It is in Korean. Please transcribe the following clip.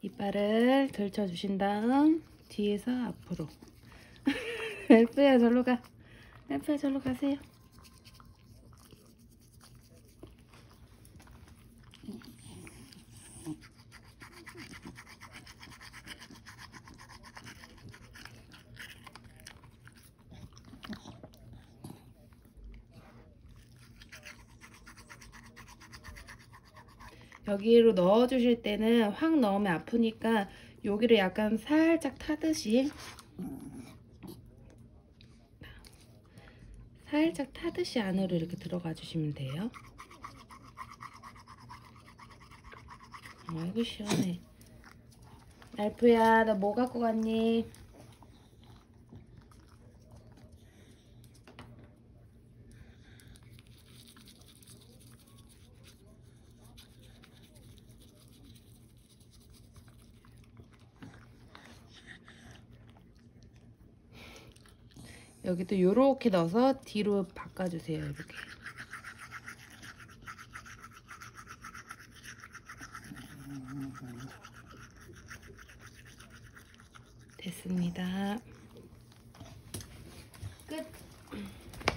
이빨을 들쳐주신 다음 뒤에서 앞으로. 엘프야 절로 가. 엘프야 절로 가세요. 여기로 넣어주실 때는 확 넣으면 아프니까 여기를 약간 살짝 타듯이 안으로 이렇게 들어가 주시면 돼요. 아이고 시원해. 알프야 너 뭐 갖고 갔니? 여기도 요렇게 넣어서 뒤로 바꿔주세요. 이렇게. 됐습니다. 끝.